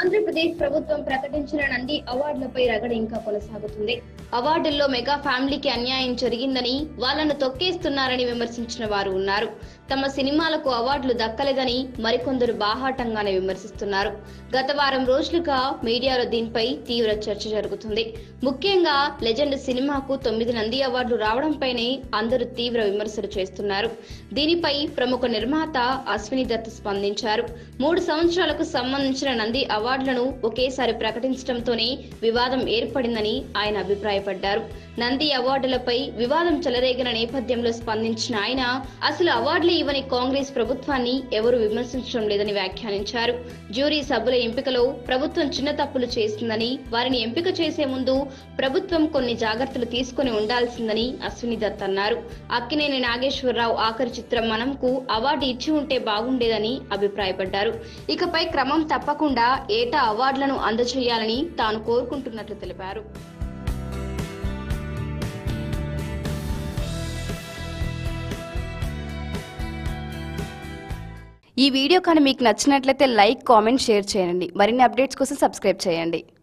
ఆంధ్రప్రదేశ్ ప్రభుత్వం ప్రకటించిన నంది అవార్డులపై రగడ ఇంకా కొనసాగుతుంది. అవార్డుల్లో మెగా ఫ్యామిలీకి అన్యాయం జరిగిందని, వాళ్ళను తొక్కేస్తున్నారని విమర్శించిన వారు ఉన్నారు. తమ సినిమాలకు అవార్డులు దక్కలేదని మరికొందరు బాహాటంగానే విమర్శిస్తున్నారు. గత వారం రోజులుగా మీడియాలో దీనిపై తీవ్ర చర్చ జరుగుతుంది. ముఖ్యంగా లెజెండ్ సినిమాకు 9 నంది అవార్డులు రావడంపైనే అందరూ తీవ్ర విమర్శలు చేస్తున్నారు. దీనిపై ప్రముఖ నిర్మాత అశ్విని దత్ స్పందించారు. 3 సంవత్సరాలకు సంబంధించిన నంది అవార్డులను ఒకేసారి ప్రకటించడంతోనే వివాదం ఏర్పడిందని ఆయన అభిప్రాయపడ్డారు. నంది అవార్డులపై వివాదం చెలరేగిన నేపథ్యంలో స్పందించిన ఆయన అసలు అవార్డులు ఇవ్వని కాంగ్రెస్ ప్రభుత్వాన్ని ఎవరు విమర్శించడం లేదని వ్యాఖ్యానించారు. జ్యూరీ సభ్యుల ఎంపికలో ప్రభుత్వం చిన్న తప్పులు చేసిందని, వారిని ఎంపిక చేసే ముందు ప్రభుత్వం కొన్ని జాగ్రత్తలు తీసుకుని ఉండాల్సిందని అశ్విని దత్ అన్నారు. అక్కినేని నాగేశ్వరరావు ఆఖరి చిత్రం మనంకు అవార్డు ఇచ్చి ఉంటే బాగుండేదని అభిప్రాయపడ్డారు. ఇకపై క్రమం తప్పకుండా ఏటా అవార్డులను అందజేయాలని తాను కోరుకుంటున్నట్లు తెలిపారు. ఈ వీడియో కానీ మీకు నచ్చినట్లయితే లైక్, కామెంట్, షేర్ చేయండి. మరిన్ని అప్డేట్స్ కోసం సబ్స్క్రైబ్ చేయండి.